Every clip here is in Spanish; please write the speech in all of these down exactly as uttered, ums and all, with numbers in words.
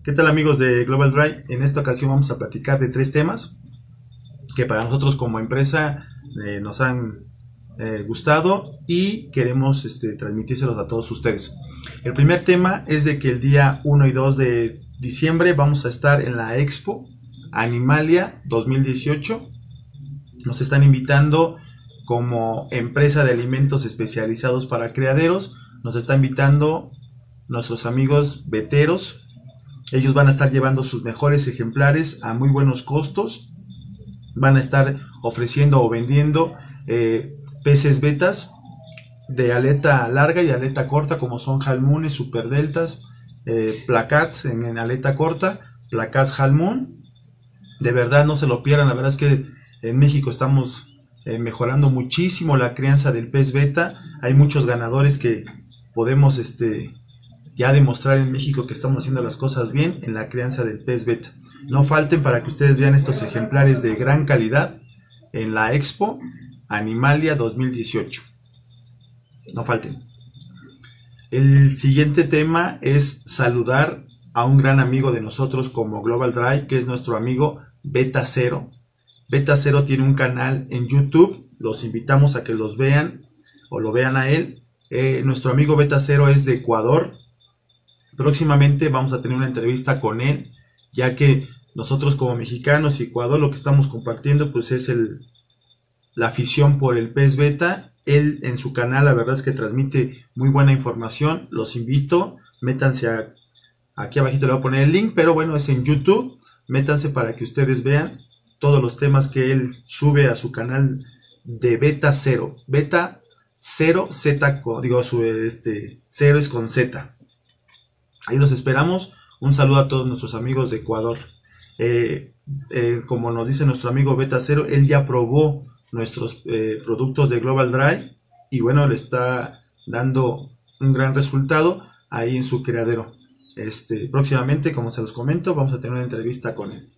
¿Qué tal, amigos de Global Drive? En esta ocasión vamos a platicar de tres temas que para nosotros como empresa eh, nos han eh, gustado y queremos este, transmitírselos a todos ustedes. El primer tema es de que el día uno y dos de diciembre vamos a estar en la Expo Animalia dos mil dieciocho. Nos están invitando como empresa de alimentos especializados para criaderos. Nos está invitando nuestros amigos veteros. Ellos van a estar llevando sus mejores ejemplares a muy buenos costos. Van a estar ofreciendo o vendiendo eh, peces betas de aleta larga y aleta corta, como son halmones, superdeltas, eh, placats en, en aleta corta, placats halmón. De verdad no se lo pierdan. La verdad es que en México estamos eh, mejorando muchísimo la crianza del pez beta. Hay muchos ganadores que podemos este ya demostrar en México que estamos haciendo las cosas bien en la crianza del pez beta. No falten para que ustedes vean estos ejemplares de gran calidad en la Expo Animalia dos mil dieciocho. No falten. El siguiente tema es saludar a un gran amigo de nosotros como Global Drive, que es nuestro amigo Beta Cero. Beta Cero tiene un canal en YouTube. Los invitamos a que los vean o lo vean a él. Eh, nuestro amigo Beta Cero es de Ecuador. Próximamente vamos a tener una entrevista con él, ya que nosotros como mexicanos y Ecuador lo que estamos compartiendo pues es el, la afición por el pez beta. Él en su canal la verdad es que transmite muy buena información. Los invito, métanse a, aquí abajito le voy a poner el link, pero bueno, es en YouTube. Métanse para que ustedes vean todos los temas que él sube a su canal de Beta Cero. Beta Cero Z, digo, su, este, cero es con Z. Ahí los esperamos. Un saludo a todos nuestros amigos de Ecuador. Eh, eh, como nos dice nuestro amigo Beta Cero, él ya probó nuestros eh, productos de Global Drive y bueno, le está dando un gran resultado ahí en su criadero. Este, próximamente, como se los comento, vamos a tener una entrevista con él.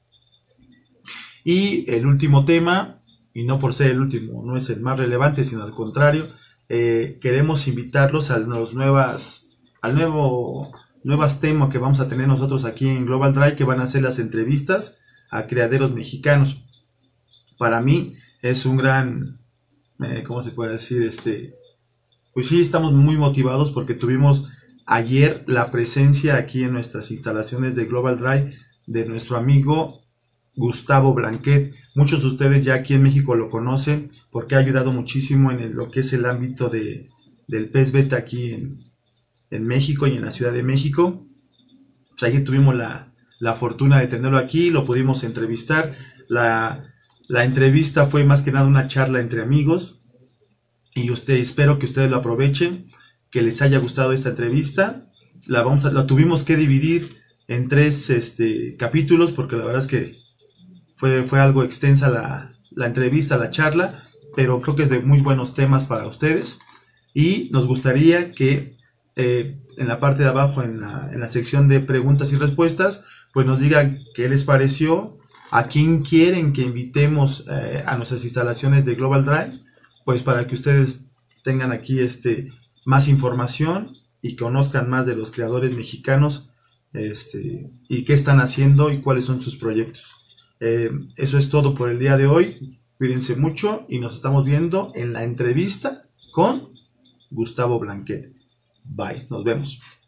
Y el último tema, y no por ser el último, no es el más relevante, sino al contrario, eh, queremos invitarlos a los nuevas, al nuevo... nuevas temas que vamos a tener nosotros aquí en Global Drive, que van a ser las entrevistas a criaderos mexicanos. Para mí es un gran, eh, ¿cómo se puede decir? Este, pues sí, estamos muy motivados porque tuvimos ayer la presencia aquí en nuestras instalaciones de Global Drive de nuestro amigo Gustavo Blanquet. Muchos de ustedes ya aquí en México lo conocen porque ha ayudado muchísimo en el, lo que es el ámbito de, del pez beta aquí en en México y en la Ciudad de México. Pues ayer tuvimos la, la fortuna de tenerlo aquí, lo pudimos entrevistar. La, la entrevista fue más que nada una charla entre amigos y usted, espero que ustedes lo aprovechen, que les haya gustado esta entrevista. La, vamos a, la tuvimos que dividir en tres este, capítulos porque la verdad es que fue, fue algo extensa la, la entrevista, la charla, pero creo que es de muy buenos temas para ustedes y nos gustaría que Eh, en la parte de abajo, en la, en la sección de preguntas y respuestas, pues nos digan qué les pareció, a quién quieren que invitemos eh, a nuestras instalaciones de Global Drive, pues para que ustedes tengan aquí este, más información y conozcan más de los creadores mexicanos este, y qué están haciendo y cuáles son sus proyectos. Eh, eso es todo por el día de hoy. Cuídense mucho y nos estamos viendo en la entrevista con Gustavo Blanquet. Bye, nos vemos.